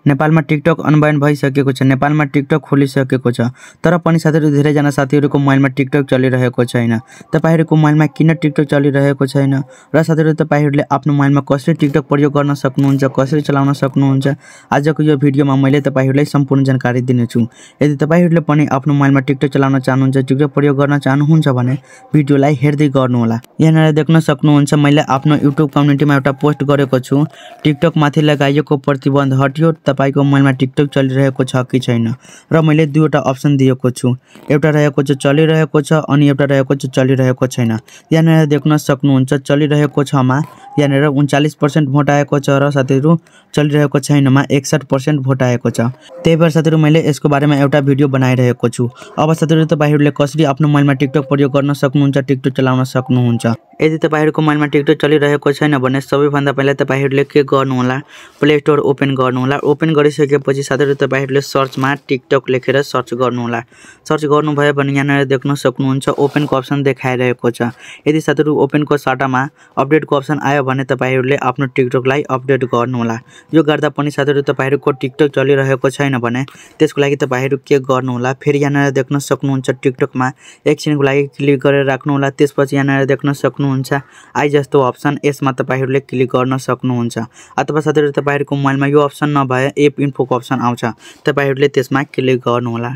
नेपालमा टिकटक अनब्यान भइसकेको छ। नेपालमा टिकटक खोलिसकेको छ, तर पनि साथीहरु धेरैजना साथीहरुको मोबाइलमा टिकटक चलिरहेको छैन। तपाईहरुको मोबाइलमा किन टिकटक चलिरहेको छैन र साथीहरु तपाईहरुले आफ्नो मोबाइलमा कसरी टिकटक प्रयोग गर्न सक्नुहुन्छ, कसरी चलाउन सक्नुहुन्छ, आजको यो भिडियोमा मैले तपाईहरुलाई सम्पूर्ण जानकारी दिनेछु। यदि तपाईहरुले पनि आफ्नो मोबाइलमा टिकटक चलाउन चाहनुहुन्छ, टिकटक प्रयोग गर्न चाहनुहुन्छ भने भिडियोलाई हेर्दै गर्नुहोला। यहाँ देख्न सक्नुहुन्छ मैले आफ्नो युट्युब कम्युनिटीमा एउटा पोस्ट गरेको छु। टिकटक माथि लगाइएको प्रतिबन्ध हट्यो, तपाईको मोबाइलमा टिकटक चलिरहेको छ कि छैन, र मैले दुईवटा अप्सन दिएको छु। एउटा रहेको छ चलिरहेको छ अनि एउटा रहेको छ चलिरहेको छैन। यहाँ देख्न सक्नुहुन्छ चलिरहेको छमा यहाँ 39% भोट आएको छ र साथीहरु चलिरहेको छैनमा 61% भोट आएको छ। त्यही भएर साथीहरु मैले यसको बारेमा एउटा भिडियो बनाइरहेको छु। अब साथीहरु तपाईहरुले कसरी आफ्नो मोबाइलमा टिकटक प्रयोग गर्न सक्नुहुन्छ, टिकटक चलाउन सक्नुहुन्छ। यदि तपाईहरुको मोबाइलमा टिकटक चलिरहेको छैन भने सबैभन्दा पहिला तपाईहरुले के गर्नु होला, प्ले स्टोर ओपन गर्नु होला। ओपन गरिसकेपछि साथीहरु तपाईहरुले सर्चमा टिकटक लेखेर सर्च गर्नु होला। सर्च गर्नुभयो भने यहाँ देख्न सक्नुहुन्छ ओपनको अप्सन देखाइरहेको छ। यदि साथीहरु ओपनको साटामा अपडेटको अप्सन आयो भने तपाईहरुले आफ्नो टिकटकलाई अपडेट गर्नु होला। यो गर्दा पनि साथीहरु तपाईहरुको टिकटक चलिरहेको छैन भने त्यसको लागि तपाईहरु के गर्नु होला, फेरि यहाँ देख्न सक्नुहुन्छ टिकटकमा एकछिनको लागि क्लिक गरेर राख्नु होला। त्यसपछि यहाँ देख्न सक्नुहुन्छ आई जस्तो अप्सन, यसमा तपाईहरुले क्लिक गर्न सक्नुहुन्छ। अथवा साथीहरु तपाईहरुको मोबाइलमा यो अप्सन नभए एप इन्फोको अप्सन आउँछ, तपाईहरुले त्यसमा क्लिक गर्नु होला।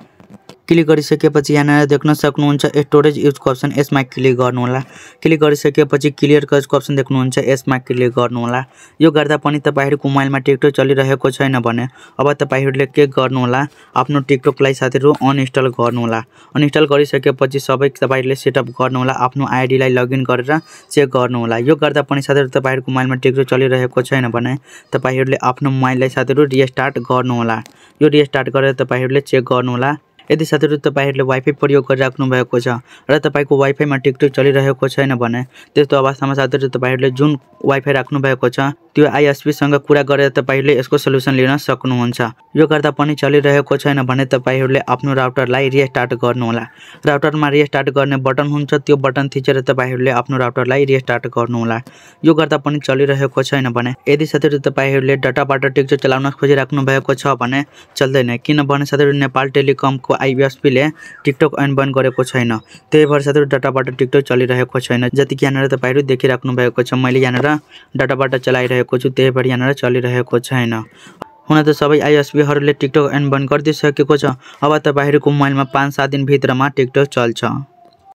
क्लिक गरिसकेपछि यहाँ देख्न सक्नुहुन्छ स्टोरेज युजको अप्सन, यसमा क्लिक गर्नु होला। क्लिक गरिसकेपछि क्लियर कजको अप्सन देख्नुहुन्छ, यसमा क्लिक गर्नु होला। यो गर्दा पनि तपाईहरुको मोबाइलमा टिकटक चलिरहेको छैन भने अब तपाईहरुले के गर्नु होला, आफ्नो टिकटकलाई साथीहरु अनइन्स्टल गर्नु होला। अनइन्स्टल गरिसकेपछि सबै तपाईहरुले सेटअप गर्नु होला, आफ्नो आईडीलाई लगइन गरेर चेक गर्नु होला। यो गर्दा पनि साथीहरु तपाईहरुको मोबाइलमा टिकटक चलिरहेको छैन भने तपाईहरुले आफ्नो मोबाइललाई साथीहरु रिस्टार्ट गर्नु होला। यो रिस्टार्ट गरेर तपाईहरुले चेक गर्नु होला। यदि साथीहरु तपाईहरुले वाइफाई प्रयोग गरिराख्नु भएको छ र तपाईको वाइफाईमा टिकटक चलिरहेको छैन भने त्यस्तो अवस्थामा साथीहरु तपाईहरुले जुन वाइफाई राख्नु भएको छ त्यो आईएसपी सँग कुरा गरेर तपाईहरुले यसको सल्युसन लिन सक्नुहुन्छ। यो गर्दा पनि चलिरहेको छैन भने तपाईहरुले आफ्नो राउटरलाई रिस्टार्ट गर्नु होला। राउटरमा रिस्टार्ट गर्ने बटन हुन्छ, त्यो बटन थिचेर तपाईहरुले आफ्नो राउटरलाई रिस्टार्ट गर्नु होला। यो गर्दा पनि चलिरहेको छैन भने यदि साथीहरु तपाईहरुले डाटाबाट टिकटक चलाउन खोजिराख्नु भएको छ भने चल्दैन, किनभने साथीहरु नेपाल टेलिकमको आईएसपीले टिकटक अनब्यान गरेको छैन। त्यही भएर साथीहरु डाटाबाट टिकटक चलिरहेको छैन। जतिकि यहाँ तपाईहरु देखिराख्नु भएको छ, मैले यहाँ डाटाबाट चलाइरहेको छु, त्यही भएर यहाँ चलिरहेको छैन। हुन त सबै आईएसपीहरुले टिकटक अनब्यान गरिदिसकेको छ। अब तपाईहरुको मोबाइलमा 5-7 दिन भित्रमा टिकटक चल्छ।